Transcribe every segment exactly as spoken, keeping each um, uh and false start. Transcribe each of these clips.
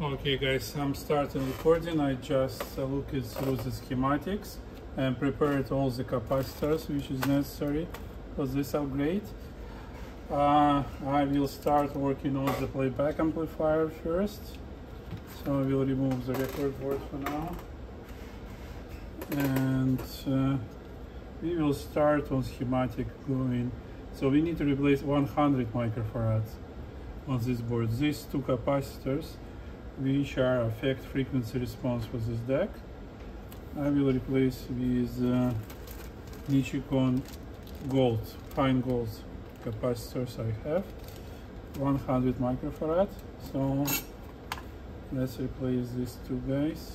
Okay guys, I'm starting recording. I just uh, looked through the schematics and prepared all the capacitors which is necessary for this upgrade. Uh, I will start working on the playback amplifier first. So I will remove the record board for now. And uh, we will start on schematic going. So we need to replace one hundred microfarads on this board. These two capacitors which are affect frequency response for this deck, I will replace with uh, Nichicon gold, fine gold capacitors I have, one hundred microfarad. So let's replace these two guys.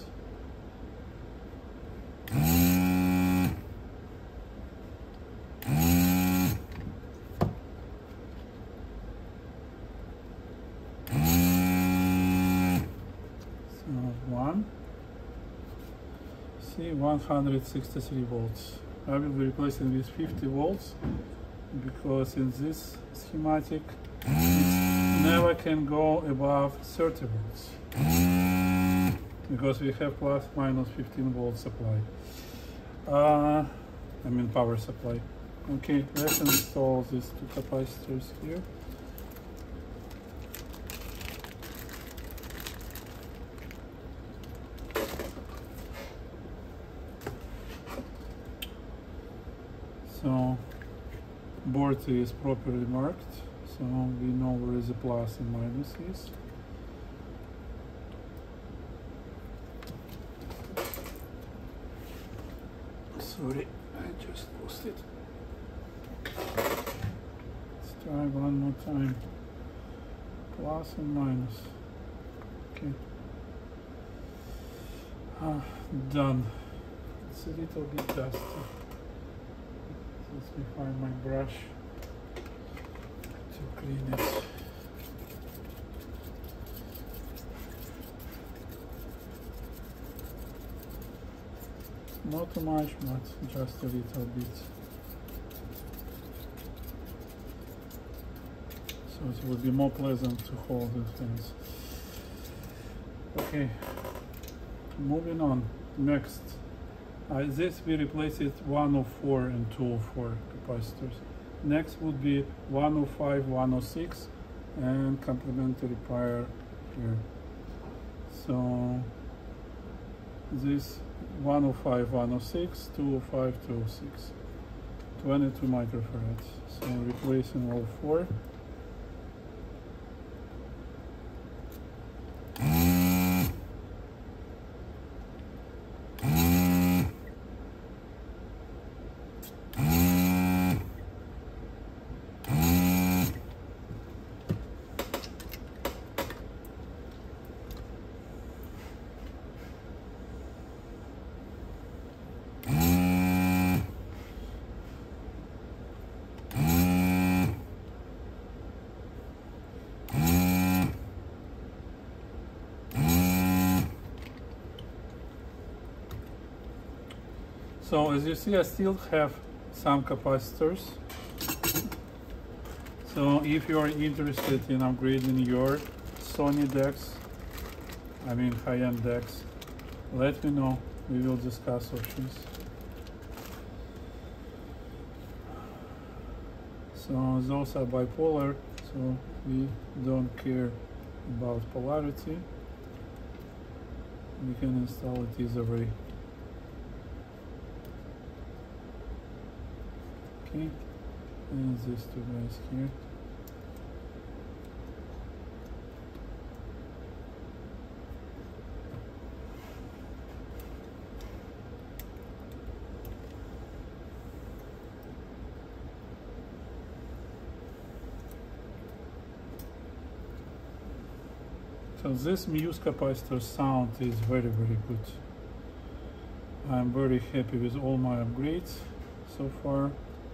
See, one hundred sixty-three volts. I will be replacing with fifty volts because in this schematic it never can go above thirty volts because we have plus minus fifteen volt supply. Uh, I mean power supply. Okay, let's install these two capacitors here. So board is properly marked, so we know where the plus and minus is. Sorry, I just lost it. Let's try one more time. Plus and minus. Okay. Ah, done. It's a little bit dusty. Let me find my brush to clean it. Not too much, but just a little bit. So it will be more pleasant to hold the things. Okay, moving on. Next. Uh, this we replace it one oh four and two oh four capacitors. Next would be one oh five, one oh six and complementary pair here. So this one oh five, one oh six, two oh five, two oh six, twenty-two microfarads. So replacing all four. So as you see, I still have some capacitors. So if you are interested in upgrading your Sony decks, I mean high-end decks, let me know. We will discuss options. So those are bipolar, so we don't care about polarity. We can install it either way. Okay, and these two guys here. So this Muse capacitor sound is very very good. I'm very happy with all my upgrades so far.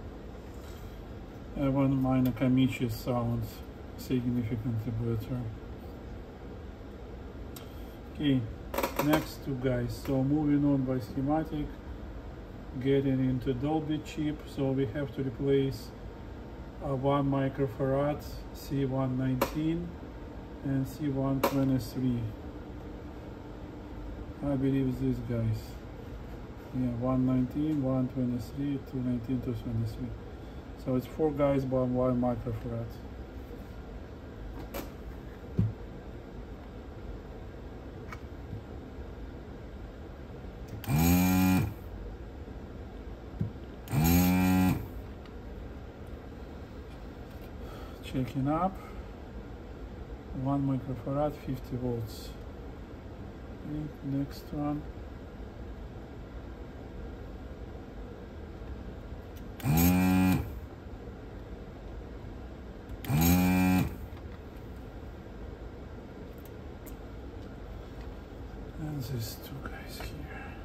Even my Nakamichi sounds significantly better. Okay, next two guys. So moving on by schematic, getting into Dolby chip. So we have to replace uh, one microfarad C one nineteen and C one twenty-three I believe these guys. Yeah, one nineteen, one twenty-three, two nineteen, two twenty-three. So it's four guys by one microfarad. Checking up. One microfarad, fifty volts. Okay, next one. And these two guys here.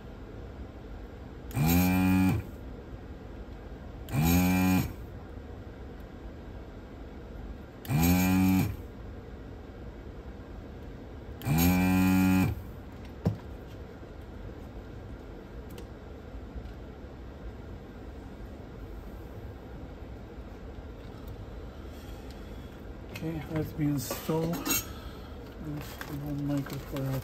Okay, let me install this one microfarad.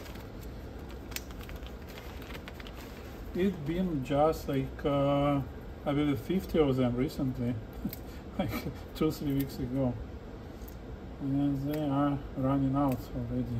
It's been just like uh, I believe fifty of them recently, like two three weeks ago, and they are running out already.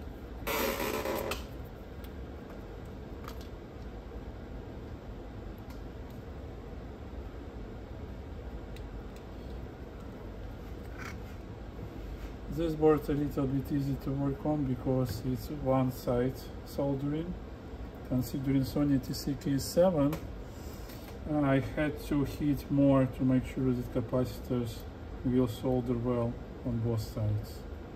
This board's a little bit easy to work on because it's one side soldering. Considering Sony T C K seven, I had to heat more to make sure that capacitors will solder well on both sides.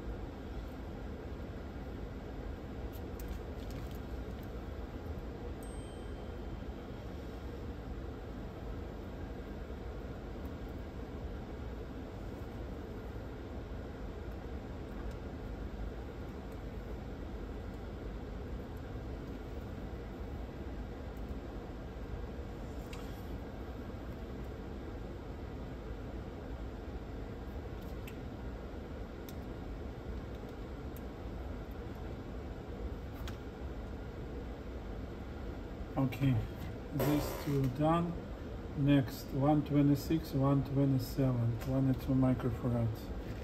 Okay, these two done. Next, one twenty-six, one twenty-seven, twenty-two microfarads.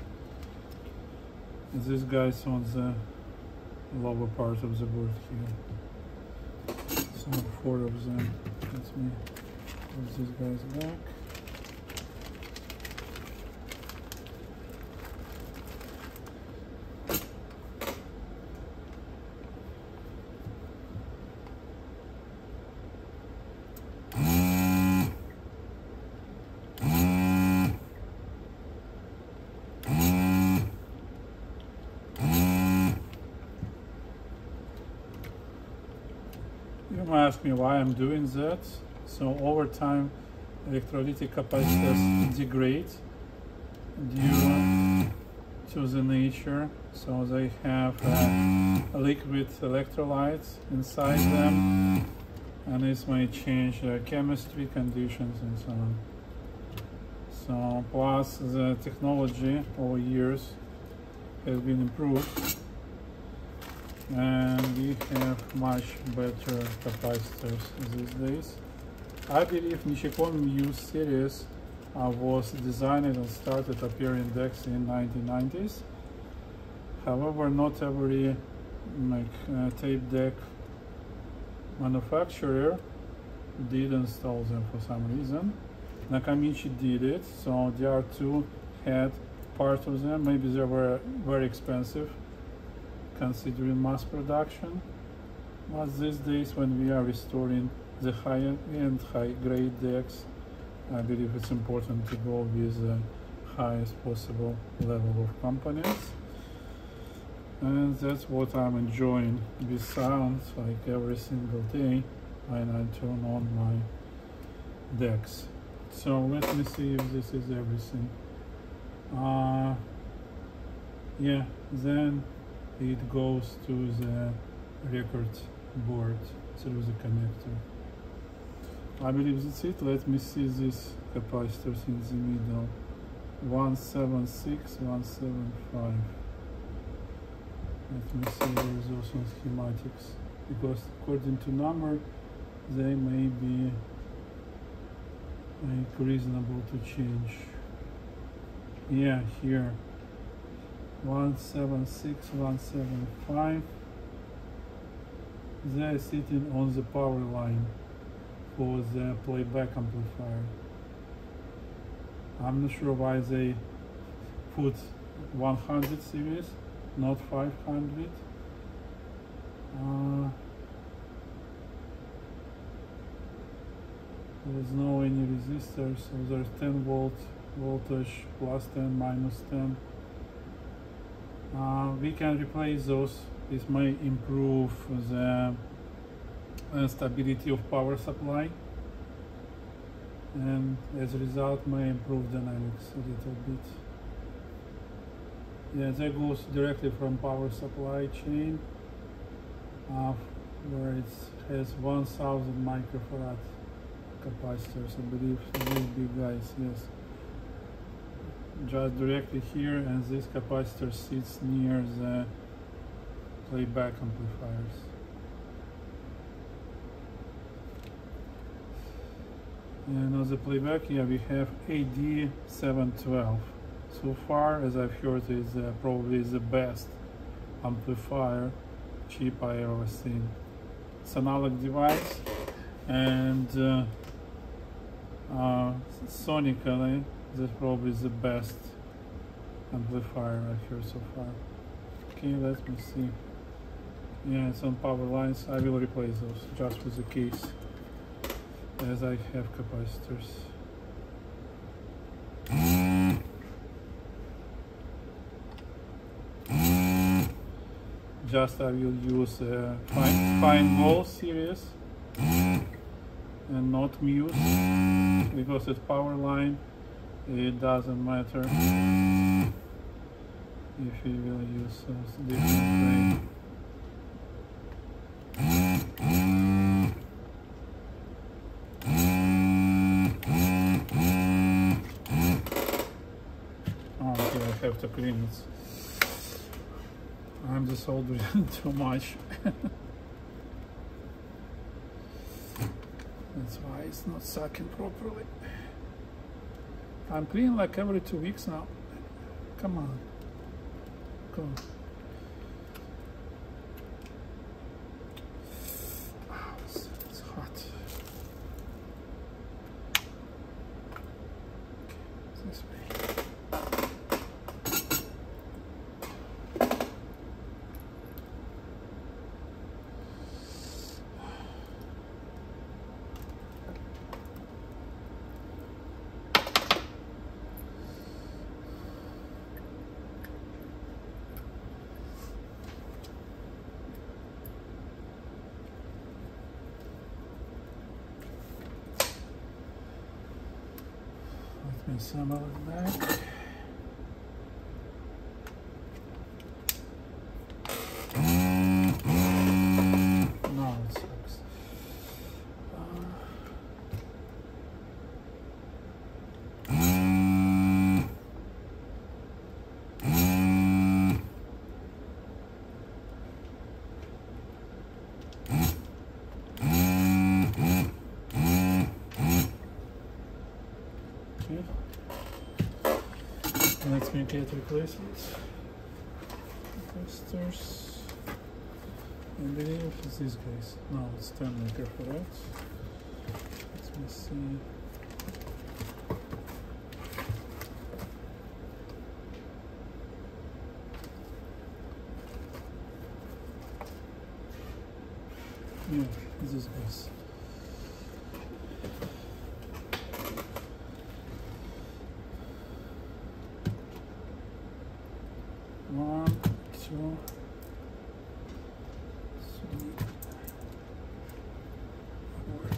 This guy's on the lower part of the board here. So four of them. Let me put these guys back. You might ask me why I'm doing that. So over time, electrolytic capacitors degrade due to the nature. So they have uh, liquid electrolytes inside them, and this may change uh, chemistry conditions and so on. So plus the technology over years has been improved, and we have much better capacitors these days. I believe Nichicon Muse series uh, was designed and started appearing decks in nineteen nineties. However, not every like, uh, tape deck manufacturer did install them for some reason. Nakamichi did it, so D R two had part of them. Maybe they were very expensive considering mass production, but these days when we are restoring the high-end, high-grade decks, I believe it's important to go with the highest possible level of components, and that's what I'm enjoying with sounds like every single day when I turn on my decks. So let me see if this is everything. Uh, yeah, then it goes to the record board through the connector. I believe that's it. Let me see these capacitors in the middle. one seventy-six, one seventy-five. Let me see the results on schematics. because according to number they may be like reasonable to change. Yeah, here one seven six, one seven five, they are sitting on the power line for the playback amplifier. I'm not sure why they put one hundred series, not five hundred. Uh, there's no any resistor, so there's ten volt voltage, plus ten, minus ten. Uh, we can replace those. This may improve the uh, stability of power supply, and as a result may improve dynamics a little bit. Yeah, that goes directly from power supply chain, uh, where it has one thousand microfarad capacitors, I believe, these big guys, yes. Just directly here, and this capacitor sits near the playback amplifiers. And on the playback, yeah, we have A D seven twelve. So far, as I've heard, is uh, probably the best amplifier chip I ever seen. It's an analog device, and uh, uh, sonically, that's probably the best amplifier I've heard so far. Okay, let me see. Yeah, it's on power lines. I will replace those just for the case, as I have capacitors. Just I will use a fine, fine wall series and not mute, because it's power line. It doesn't matter if we will use those different. Oh, okay, I have to clean it. I'm just soldering too much. That's why it's not sucking properly. I'm cleaning like every two weeks now. Come on. Go. Oh, it's, it's hot. Okay, this way. Let me assemble it back. No, it sucks. Uh, Let's make it replacements. Capacitors. I believe it's these guys. No, it's ten microfarad. Let me see. Yeah, these guys. One, two, three, four.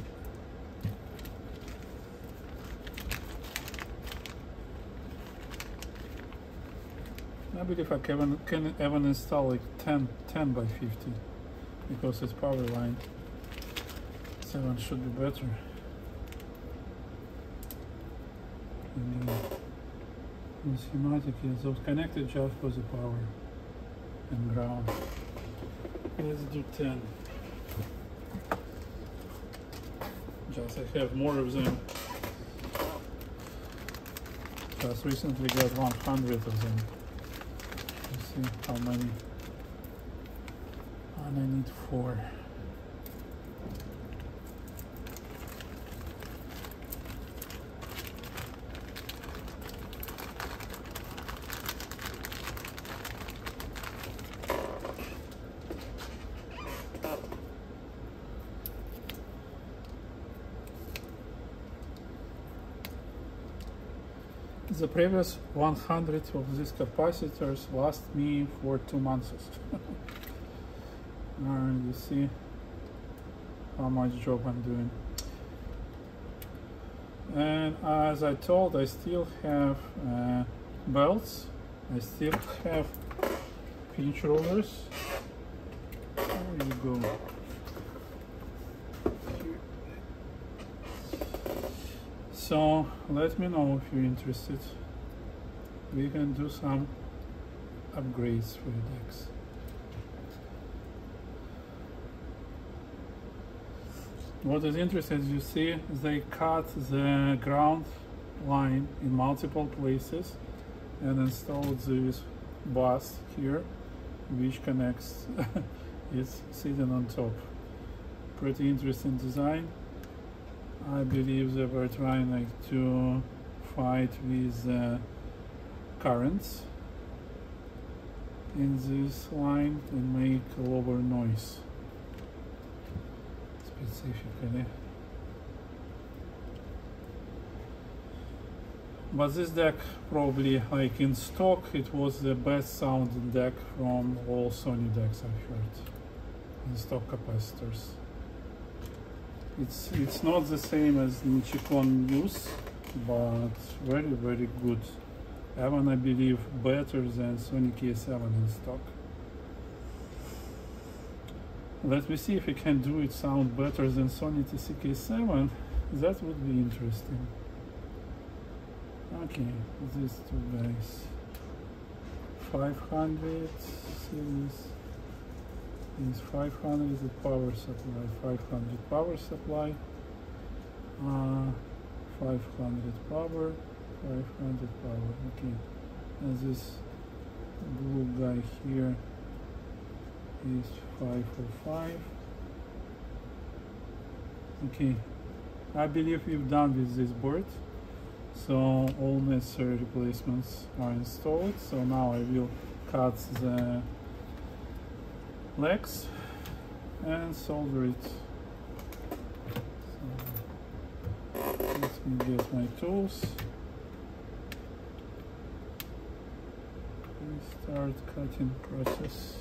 I believe I can, can even install like ten, ten by fifty, because it's power line. seven should be better. And, uh, the schematic is those connected just for the power and ground. Let's do ten. Just I have more of them. Just recently got one hundred of them. Let's see how many. And I need four. The previous one hundred of these capacitors last me for two months. And you see how much job I'm doing. And as I told, I still have uh, belts. I still have pinch rollers. There you go. So let me know if you're interested. We can do some upgrades for your decks. What is interesting, you see, they cut the ground line in multiple places and installed this bus here, which connects. It's sitting on top. Pretty interesting design. I believe they were trying like to fight with uh, currents in this line and make lower noise specifically. But this deck probably, like in stock, it was the best sounding deck from all Sony decks I've heard in stock capacitors. It's it's not the same as Nichicon Muse, but very very good. Even I believe better than Sony K seven in stock. Let me see if we can do it sound better than Sony T C K seven. That would be interesting. Okay, these two guys. five hundred series. Is five hundred the power supply, five hundred power supply, uh, five hundred power, five hundred power. Okay, and this blue guy here is five oh five. Okay, I believe we've done with this board, so all necessary replacements are installed. So now I will cut the legs and solder it. So let me get my tools and start cutting process.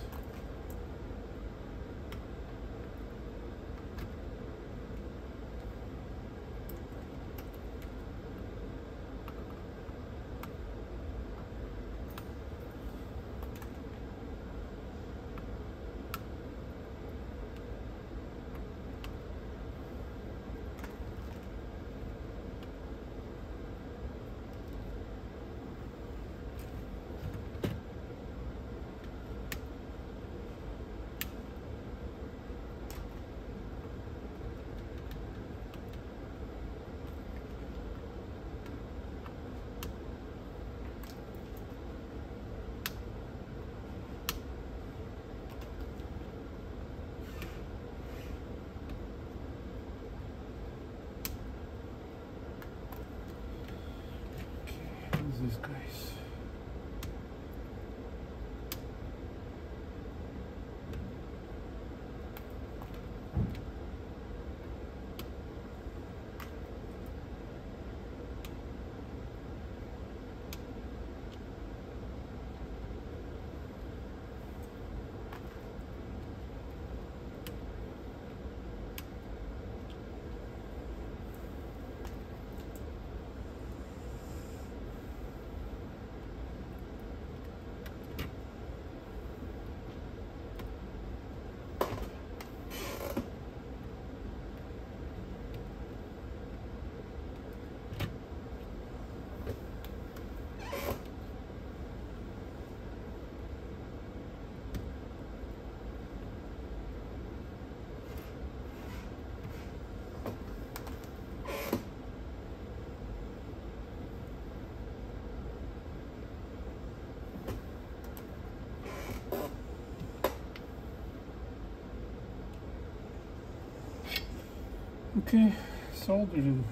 Okay, soldering.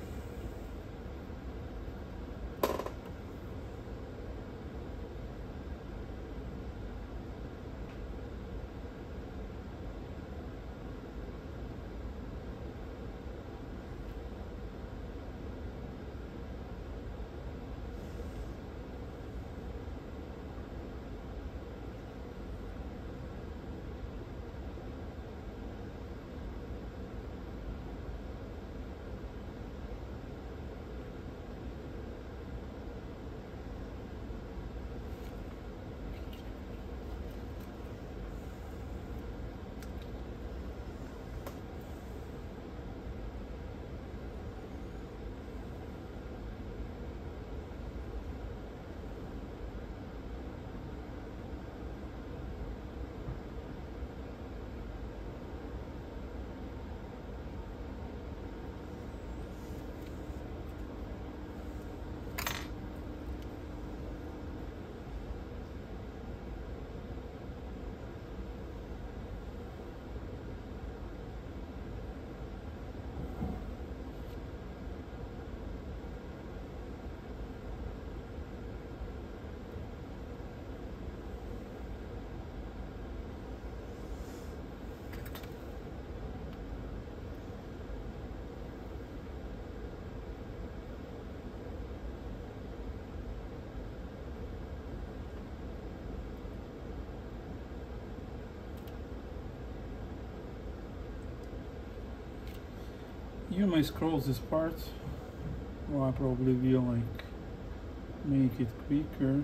You may scroll this part, or I probably will like make it quicker.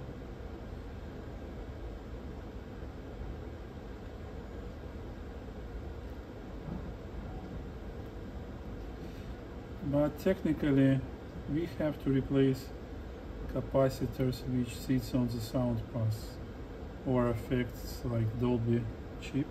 But technically we have to replace capacitors which sits on the sound pass or effects like Dolby chip.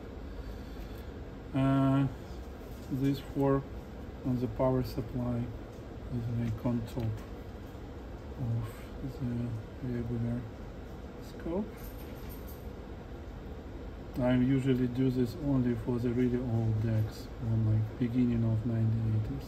Uh, these four on the power supply is like on top of the regular scope. I usually do this only for the really old decks from like beginning of nineteen eighties.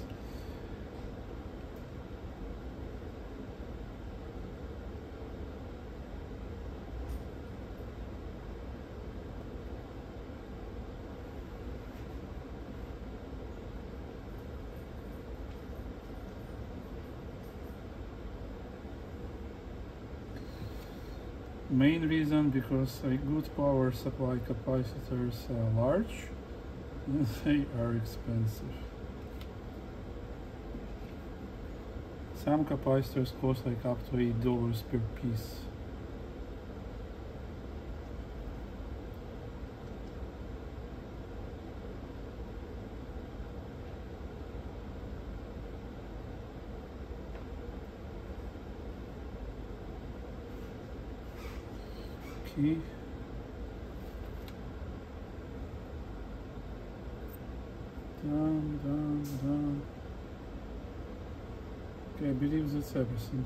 Main reason because a good power supply capacitors are large and they are expensive. Some capacitors cost like up to eight dollars per piece. Okay. Done, done, done. Okay, I believe that's everything.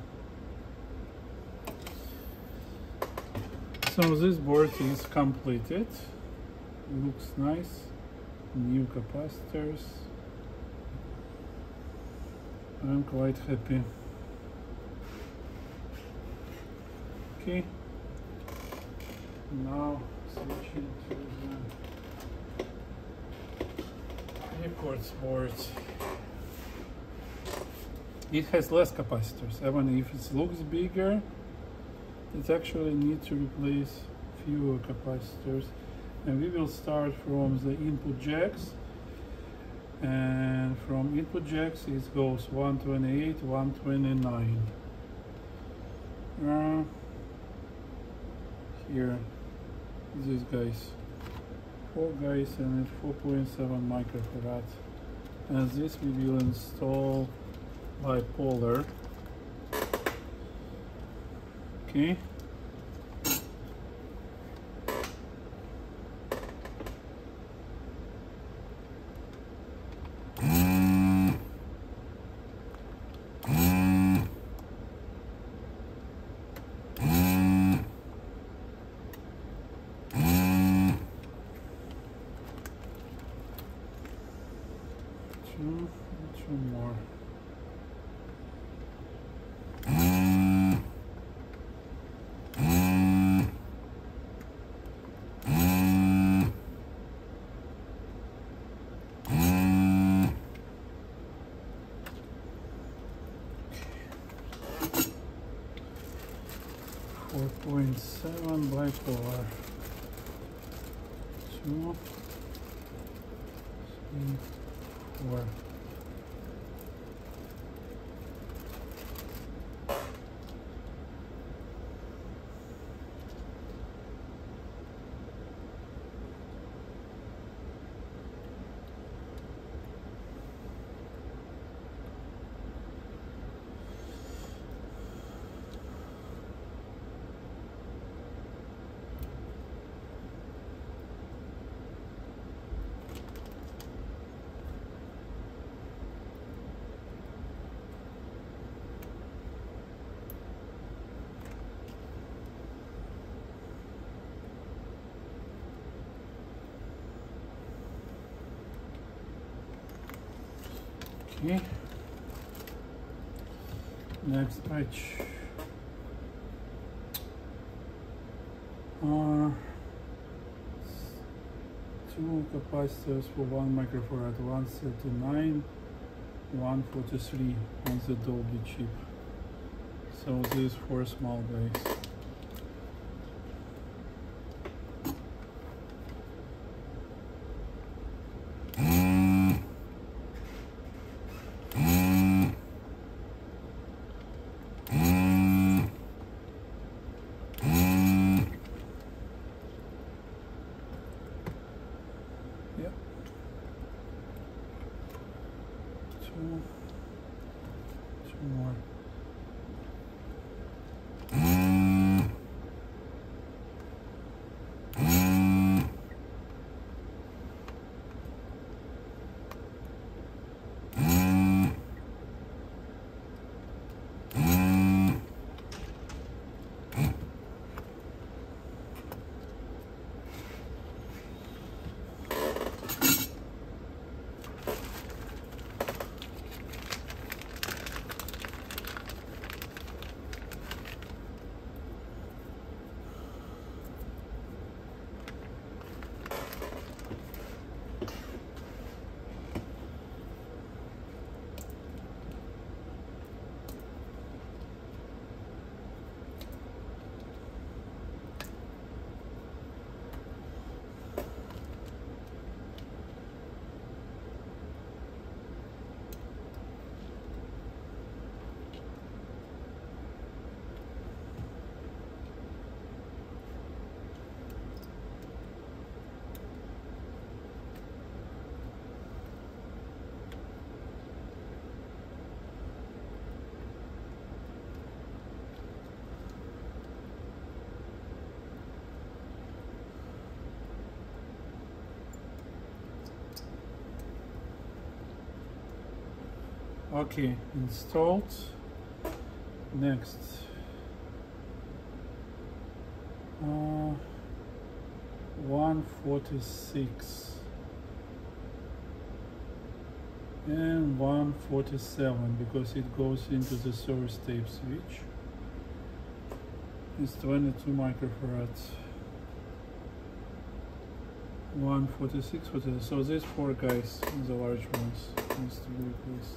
So this board is completed. Looks nice. New capacitors. I'm quite happy. Okay. Now switching to the records board. It has less capacitors. Even if it looks bigger, it actually needs to replace fewer capacitors. And we will start from the input jacks. And from input jacks it goes one twenty-eight, one twenty-nine. Uh, here. These guys, four guys and four point seven microfarad, and this we will install bipolar. Okay. Two more. four point seven bipolar. Two, three, four. Okay. Next batch are two capacitors for one microfarad, one thirty-nine, one forty-three on the Dolby chip. So these four small guys. Yep. Two, two more. Okay, installed. Next, uh, one forty-six and one forty-seven because it goes into the source tape switch. It's twenty-two microfarads. one forty-six, forty-seven. So these four guys, the large ones, needs to be replaced.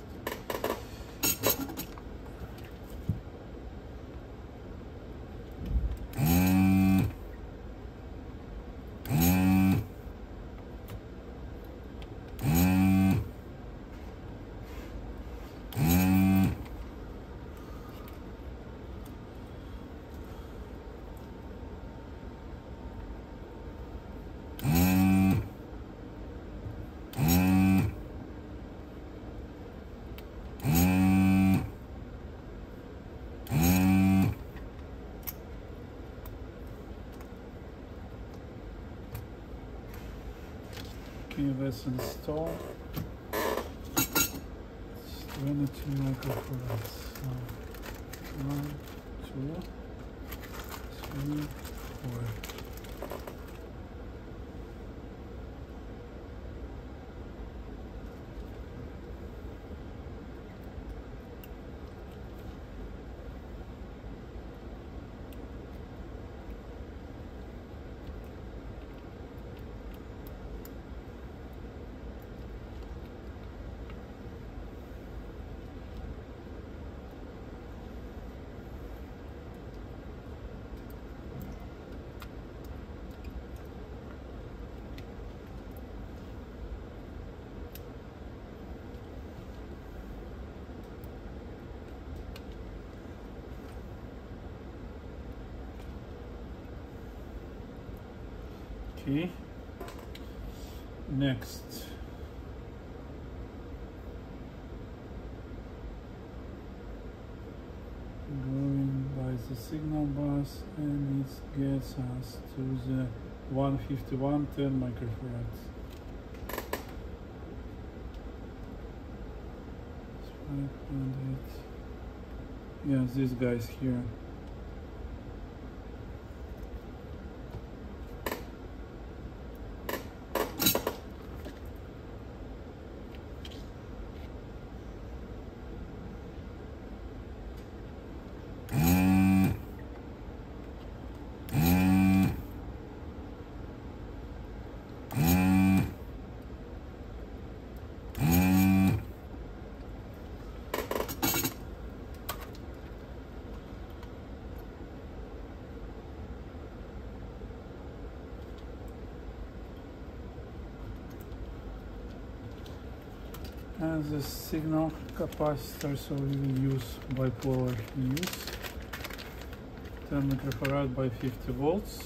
Okay, let's install. It's twenty-two microfarads. So one, two, three, four. Okay. Next. Going by the signal bus, and it gets us to the one fifty-one ten microfarads. five hundred. Yeah, these guys here. And the signal capacitor, so we will use bipolar fuse, ten microfarad by fifty volts.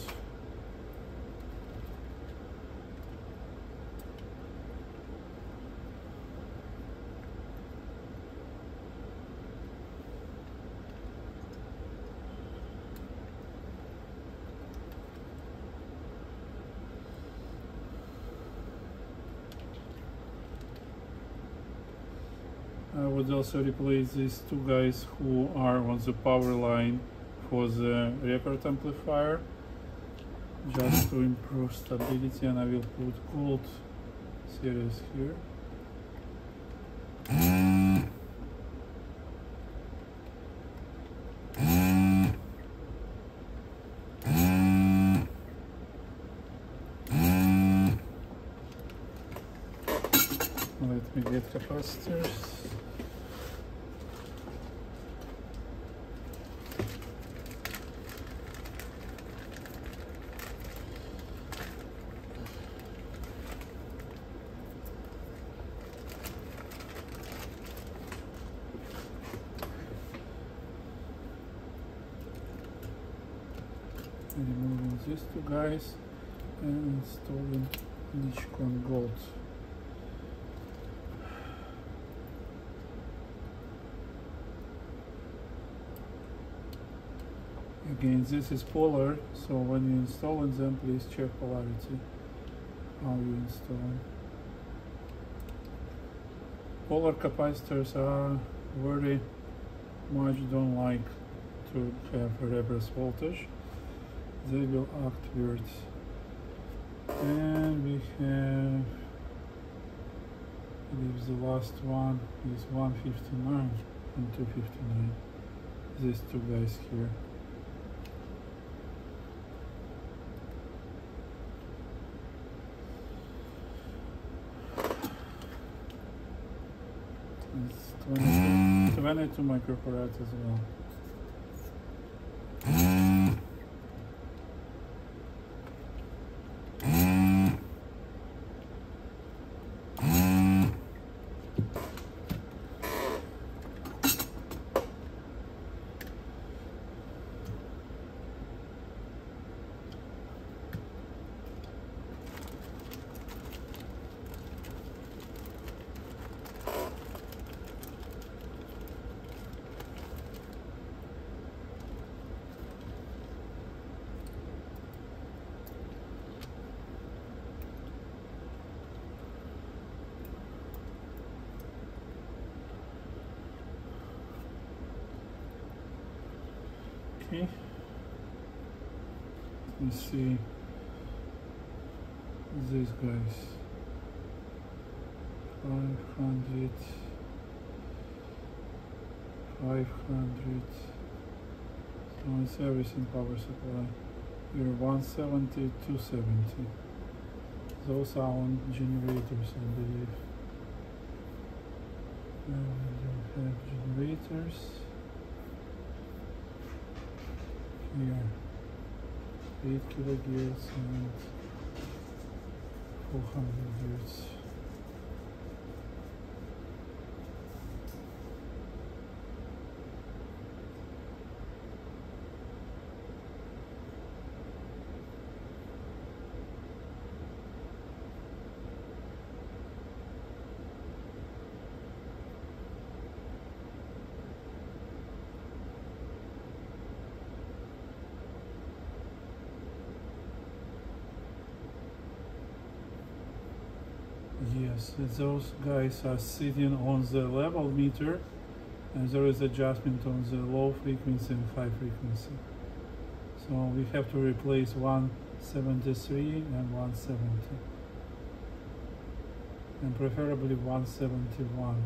I would also replace these two guys who are on the power line for the record amplifier, just to improve stability, and I will put gold series here. Let me get capacitors. Removing these two guys and installing Nichicon Gold. Again, this is polar, so when you install them, please check polarity how you install them. Polar capacitors are very much don't like to have a reverse voltage. They will act weird. And we have, I believe the last one is one fifty-nine and two fifty-nine. These two guys here. It's twenty-two, twenty-two microfarads as well. Okay, let's see these guys. Five hundred, five hundred. So it's everything power supply. Here one seventy, two seventy. Those are on generators, I believe. And we have generators. Here, eight kilohertz and four hundred hertz. Yes, those guys are sitting on the level meter, and there is adjustment on the low frequency and high frequency. So we have to replace one seventy-three and one seventy, and preferably one seventy-one.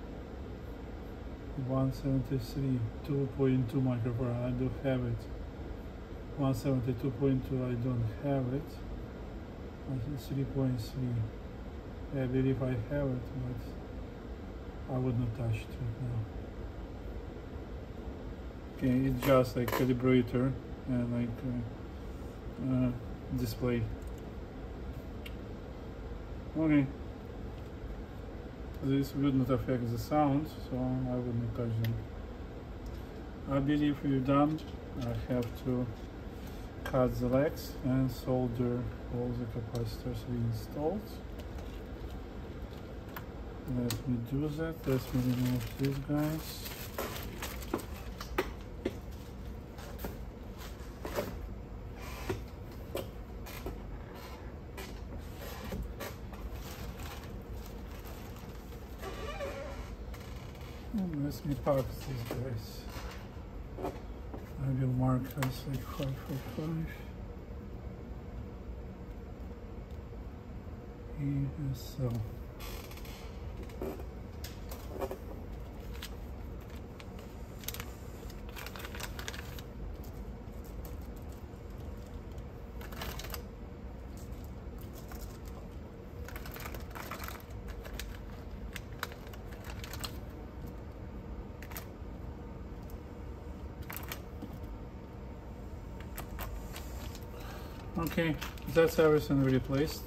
one seventy-three, two point two microfarad, I do have it. one seventy-two point two, I don't have it. I think three point three. I believe I have it, but I would not touch it right now. Okay, it's just like calibrator and like uh, uh, display. Okay. This would not affect the sound, so I would not touch them. I believe we're done. I have to cut the legs and solder all the capacitors we installed. Let me do that. Let me remove these guys. And let me park these guys. I will mark as like five for five. E S L. Okay, that's everything replaced.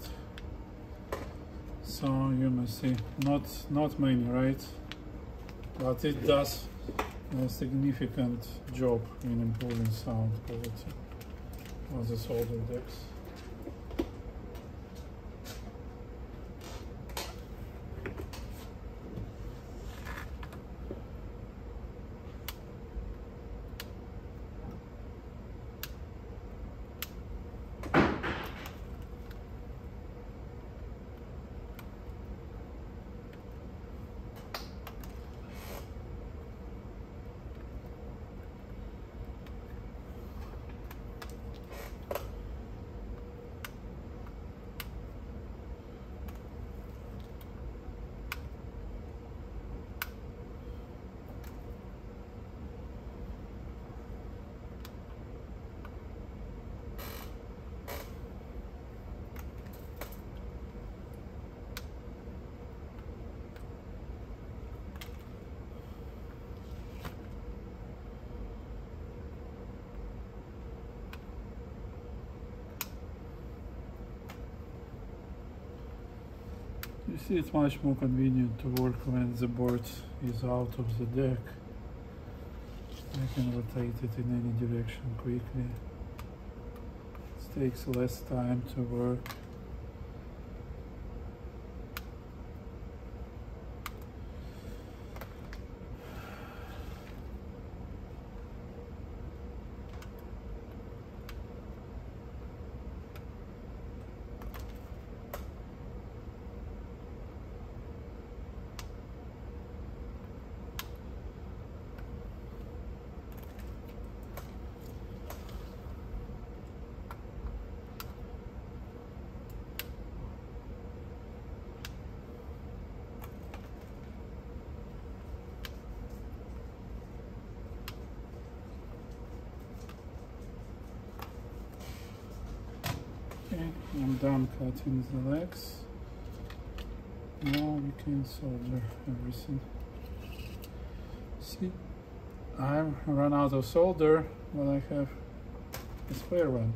So you may see, not not many, right? But it does a significant job in improving sound quality of the solder decks. You see, it's much more convenient to work when the board is out of the deck. I can rotate it in any direction quickly. It takes less time to work. Okay, I'm done cutting the legs. Now we can solder everything. See, I've run out of solder, but I have a spare one.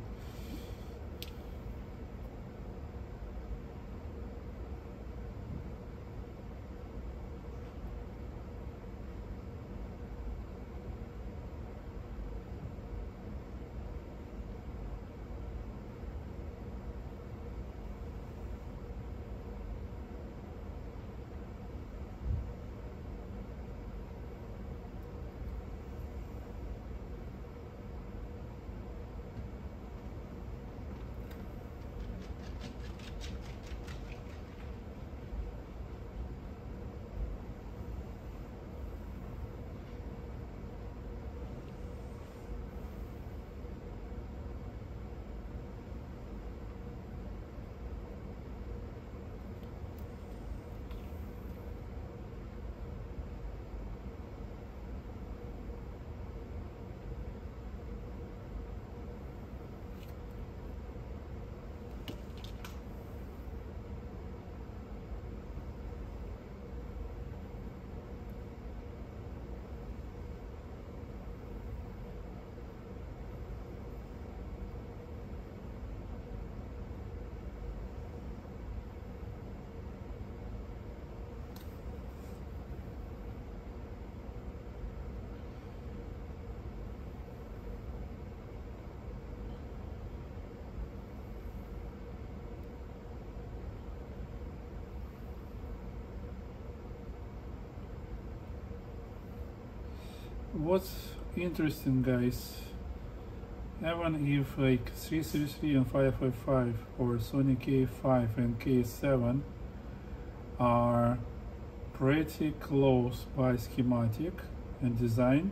what's interesting, guys, even if like three thirty-three and five fifty-five or Sony K five and K seven are pretty close by schematic and design,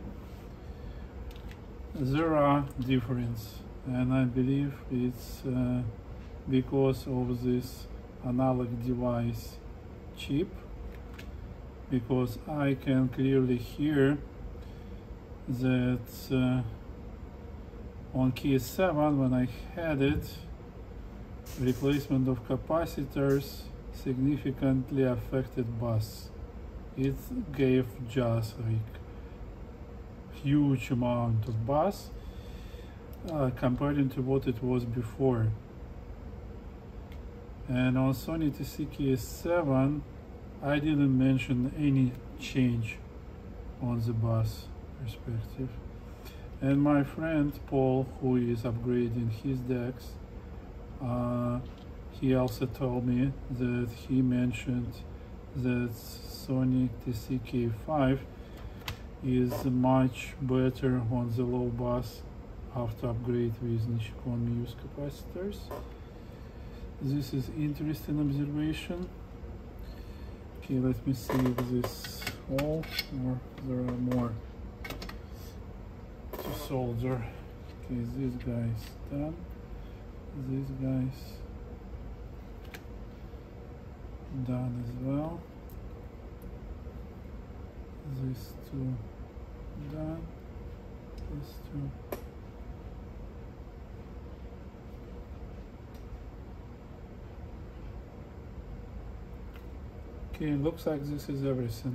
there are differences, and I believe it's uh, because of this analog device chip, because I can clearly hear that uh, on K seven, when I had it, replacement of capacitors significantly affected bus. It gave just like huge amount of bus uh, compared to what it was before. And on Sony T C K seven, I didn't mention any change on the bus perspective. And my friend Paul, who is upgrading his decks, uh, he also told me that he mentioned that Sony T C K five is much better on the low bus after upgrade with Nichicon Muse capacitors. This is interesting observation. Okay, let me see if this all or there are more to solder. Okay, this guy's done. This guy's done as well. These two done. These two. Okay, looks like this is everything.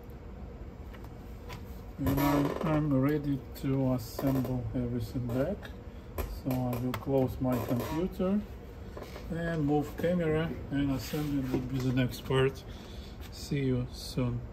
And I'm, I'm ready to assemble everything back. So I will close my computer and move camera, and assembly will be the next part. See you soon.